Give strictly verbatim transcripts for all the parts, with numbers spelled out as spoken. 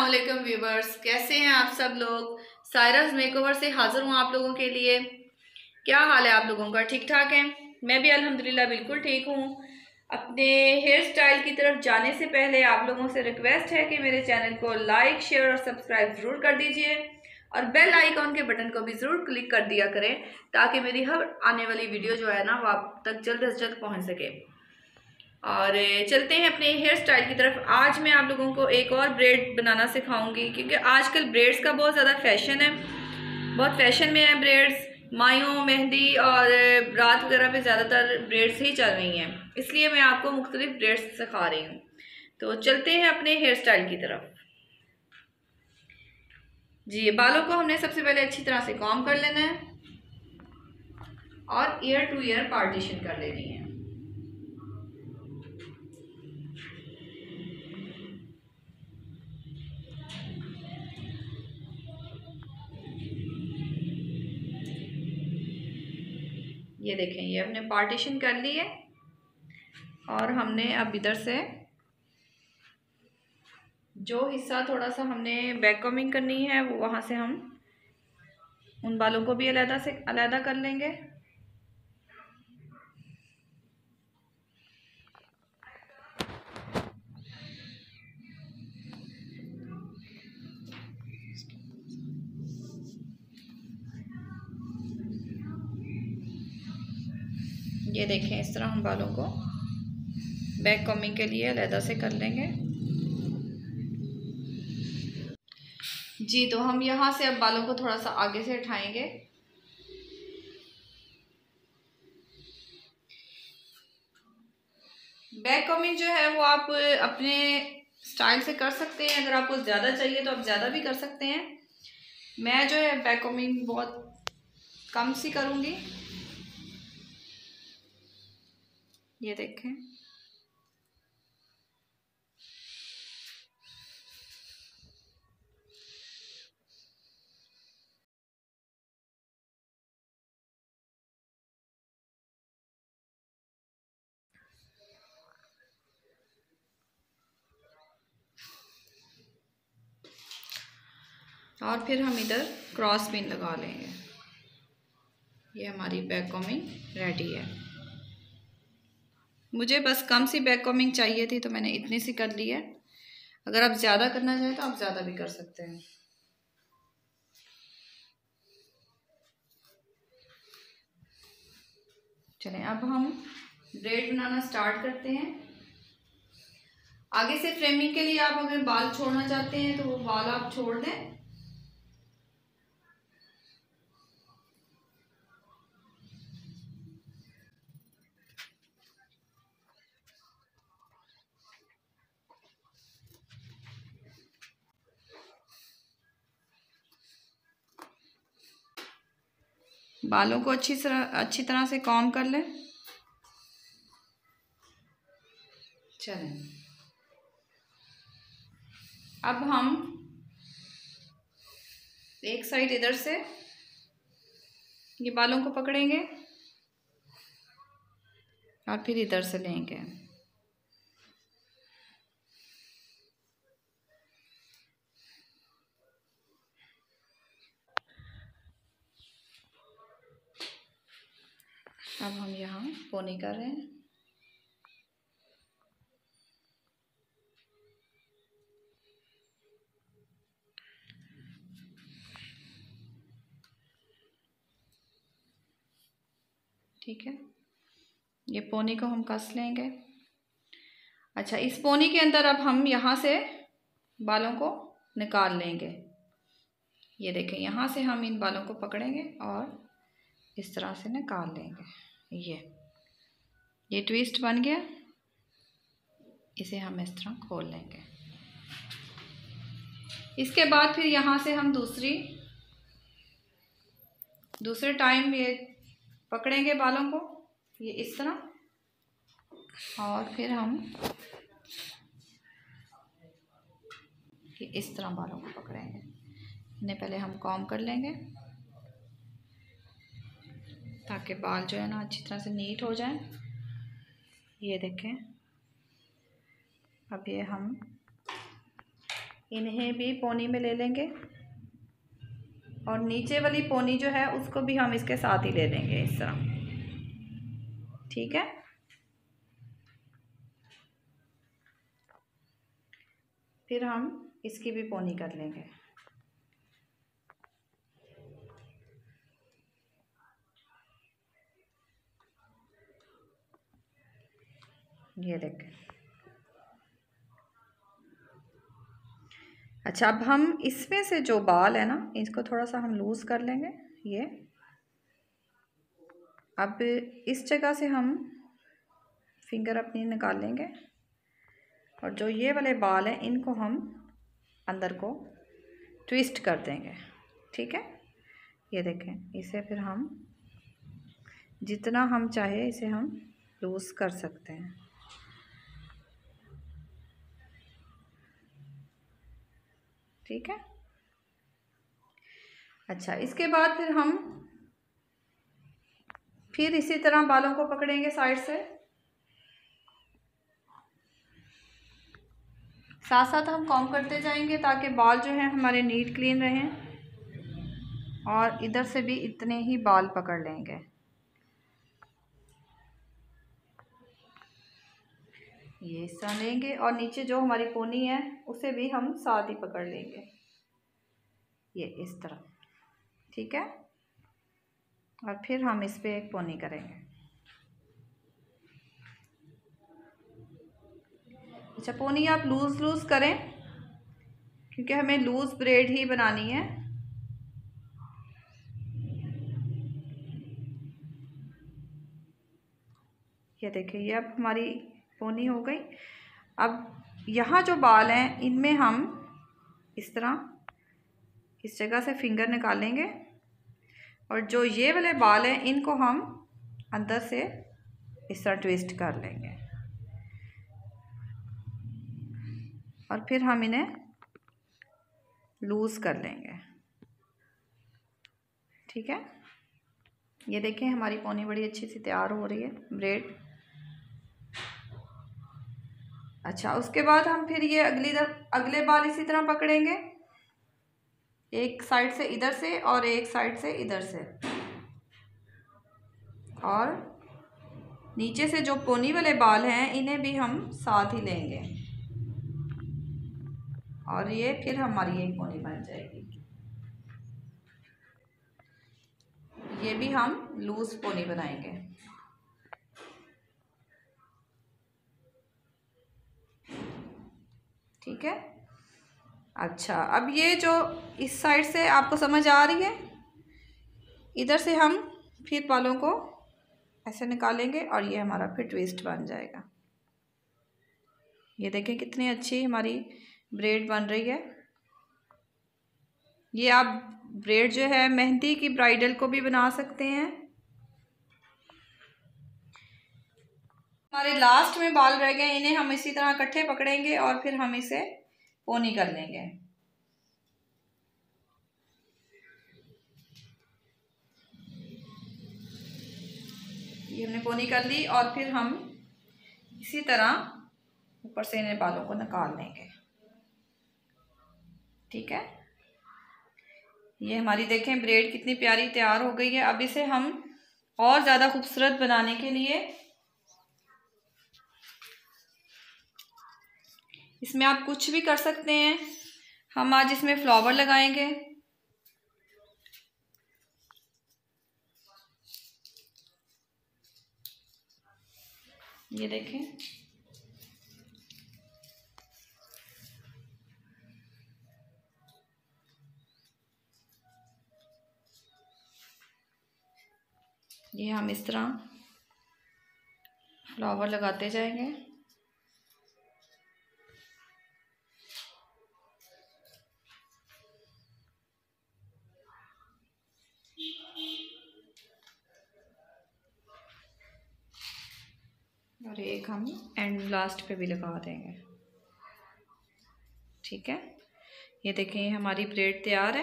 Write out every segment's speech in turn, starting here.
अस्सलामुअलैकुम व्यूवर्स, कैसे हैं आप सब लोग। सायराज मेकओवर से हाजिर हूँ आप लोगों के लिए। क्या हाल है आप लोगों का? ठीक ठाक है? मैं भी अल्हम्दुलिल्लाह बिल्कुल ठीक हूँ। अपने हेयर स्टाइल की तरफ जाने से पहले आप लोगों से रिक्वेस्ट है कि मेरे चैनल को लाइक, शेयर और सब्सक्राइब ज़रूर कर दीजिए और बेल आइकॉन के बटन को भी ज़रूर क्लिक कर दिया करें ताकि मेरी हर आने वाली वीडियो जो है ना वो आप तक जल्द से जल्द पहुँच सके। और चलते हैं अपने हेयर स्टाइल की तरफ। आज मैं आप लोगों को एक और ब्रेड बनाना सिखाऊंगी क्योंकि आजकल ब्रेड्स का बहुत ज़्यादा फैशन है, बहुत फैशन में है ब्रेड्स। मायों, मेहंदी और रात वगैरह पे ज़्यादातर ब्रेड्स ही चल रही हैं, इसलिए मैं आपको मुख्तलिफ ब्रेड्स सिखा रही हूँ। तो चलते हैं अपने हेयर स्टाइल की तरफ। जी, बालों को हमने सबसे पहले अच्छी तरह से कॉम्ब कर लेना है और ईयर टू ईयर पार्टीशन कर लेनी है। ये देखें, ये हमने पार्टीशन कर ली है और हमने अब इधर से जो हिस्सा थोड़ा सा हमने बैक कॉम्बिंग करनी है वो वहाँ से हम उन बालों को भी अलग से अलग कर लेंगे। ये देखें, इस तरह हम बालों को बैक कॉम्बिंग के लिए अलग से कर लेंगे। जी, तो हम यहाँ से अब बालों को थोड़ा सा आगे से उठाएंगे। बैक कॉम्बिंग जो है वो आप अपने स्टाइल से कर सकते हैं। अगर आपको ज़्यादा चाहिए तो आप ज़्यादा भी कर सकते हैं। मैं जो है बैक कॉम्बिंग बहुत कम सी करूँगी। ये देखें, और फिर हम इधर क्रॉस पिन लगा लेंगे। ये हमारी बैक कॉम्बिंग रेडी है। मुझे बस कम सी बैक कॉम्बिंग चाहिए थी तो मैंने इतनी सी कर ली है। अगर आप ज़्यादा करना चाहें तो आप ज़्यादा भी कर सकते हैं। चलें, अब हम ब्रेड बनाना स्टार्ट करते हैं। आगे से फ्रेमिंग के लिए आप अगर बाल छोड़ना चाहते हैं तो वो बाल आप छोड़ दें। बालों को अच्छी तरह अच्छी तरह से कॉम्ब कर लें। चलें, अब हम एक साइड इधर से ये बालों को पकड़ेंगे और फिर इधर से लेंगे। अब हम यहाँ पोनी कर रहे हैं। ठीक है, ये पोनी को हम कस लेंगे। अच्छा, इस पोनी के अंदर अब हम यहाँ से बालों को निकाल लेंगे। ये देखें, यहाँ से हम इन बालों को पकड़ेंगे और इस तरह से निकाल लेंगे। ये ये ट्विस्ट बन गया, इसे हम इस तरह खोल लेंगे। इसके बाद फिर यहाँ से हम दूसरी दूसरे टाइम ये पकड़ेंगे बालों को, ये इस तरह, और फिर हम ये इस तरह बालों को पकड़ेंगे। इन्हें पहले हम कॉम्ब कर लेंगे ताकि बाल जो है ना अच्छी तरह से नीट हो जाए। ये देखें, अब ये हम इन्हें भी पोनी में ले लेंगे और नीचे वाली पोनी जो है उसको भी हम इसके साथ ही ले लेंगे इस तरह। ठीक है, फिर हम इसकी भी पोनी कर लेंगे। ये देखें। अच्छा, अब हम इसमें से जो बाल है ना, इसको थोड़ा सा हम लूज़ कर लेंगे। ये अब इस जगह से हम फिंगर अपनी निकाल लेंगे और जो ये वाले बाल हैं इनको हम अंदर को ट्विस्ट कर देंगे। ठीक है, ये देखें। इसे फिर हम जितना हम चाहे इसे हम लूज़ कर सकते हैं। ठीक है। अच्छा, इसके बाद फिर हम फिर इसी तरह बालों को पकड़ेंगे साइड से, साथ साथ हम कॉम्ब करते जाएंगे ताकि बाल जो हैं हमारे नीट क्लीन रहें। और इधर से भी इतने ही बाल पकड़ लेंगे। ये हिस्सा लेंगे और नीचे जो हमारी पोनी है उसे भी हम साथ ही पकड़ लेंगे, ये इस तरह। ठीक है, और फिर हम इस पे एक पोनी करेंगे। अच्छा, पोनी आप लूज़ लूज़ करें क्योंकि हमें लूज़ ब्रेड ही बनानी है। ये देखिए, ये अब हमारी पोनी हो गई। अब यहाँ जो बाल हैं इनमें हम इस तरह इस जगह से फिंगर निकालेंगे और जो ये वाले बाल हैं इनको हम अंदर से इस तरह ट्विस्ट कर लेंगे और फिर हम इन्हें लूज़ कर लेंगे। ठीक है, ये देखें हमारी पोनी बड़ी अच्छी सी तैयार हो रही है, ब्रेड। अच्छा, उसके बाद हम फिर ये अगली अगले बाल इसी तरह पकड़ेंगे, एक साइड से इधर से और एक साइड से इधर से, और नीचे से जो पोनी वाले बाल हैं इन्हें भी हम साथ ही लेंगे और ये फिर हमारी एक पोनी बन जाएगी। ये भी हम लूज पोनी बनाएंगे। ठीक है। अच्छा, अब ये जो इस साइड से आपको समझ आ रही है, इधर से हम फिर बालों को ऐसे निकालेंगे और ये हमारा फिर ट्विस्ट बन जाएगा। ये देखें कितनी अच्छी हमारी ब्रेड बन रही है। ये आप ब्रेड जो है मेहंदी की ब्राइडल को भी बना सकते हैं। हमारे लास्ट में बाल रह गए, इन्हें हम इसी तरह इकट्ठे पकड़ेंगे और फिर हम इसे पोनी कर लेंगे। ये हमने पोनी कर ली और फिर हम इसी तरह ऊपर से इन्हें बालों को निकाल लेंगे। ठीक है, ये हमारी देखें ब्रेड कितनी प्यारी तैयार हो गई है। अब इसे हम और ज़्यादा खूबसूरत बनाने के लिए इसमें आप कुछ भी कर सकते हैं। हम आज इसमें फ्लावर लगाएंगे। ये देखें, ये हम इस तरह फ्लावर लगाते जाएंगे। और एक हम एंड लास्ट पे भी लगा देंगे। ठीक है, ये देखें हमारी ब्रेड तैयार है।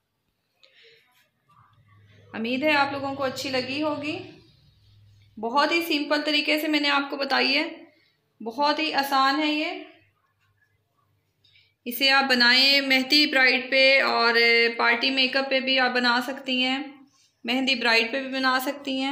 उम्मीद है आप लोगों को अच्छी लगी होगी। बहुत ही सिंपल तरीके से मैंने आपको बताई है, बहुत ही आसान है ये। इसे आप बनाएं मेहंदी ब्राइड पे और पार्टी मेकअप पे भी आप बना सकती हैं, मेहंदी ब्राइड पे भी बना सकती हैं,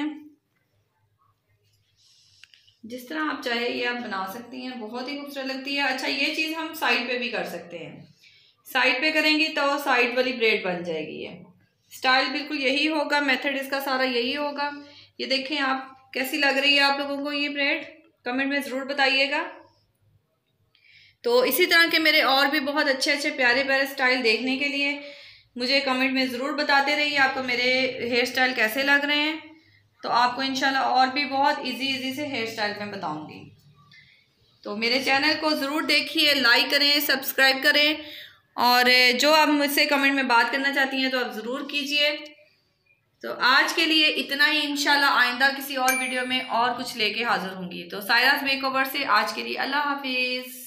जिस तरह आप चाहे ये आप बना सकती हैं। बहुत ही खूबसूरत लगती है। अच्छा, ये चीज़ हम साइड पे भी कर सकते हैं, साइड पे करेंगी तो साइड वाली ब्रेड बन जाएगी। ये स्टाइल बिल्कुल यही होगा, मेथड इसका सारा यही होगा। ये देखें आप, कैसी लग रही है आप लोगों को ये ब्रेड, कमेंट में ज़रूर बताइएगा। तो इसी तरह के मेरे और भी बहुत अच्छे अच्छे प्यारे प्यारे स्टाइल देखने के लिए मुझे कमेंट में ज़रूर बताते रहिए आपको मेरे हेयर स्टाइल कैसे लग रहे हैं। तो आपको इंशाल्लाह और भी बहुत इजी इजी से हेयर स्टाइल मैं बताऊंगी। तो मेरे चैनल को ज़रूर देखिए, लाइक करें, सब्सक्राइब करें, और जो आप मुझसे कमेंट में बात करना चाहती हैं तो आप ज़रूर कीजिए। तो आज के लिए इतना ही, इंशाल्लाह आइंदा किसी और वीडियो में और कुछ लेके हाजिर होंगी। तो सायराज मेकओवर से आज के लिए अल्लाह हाफिज़।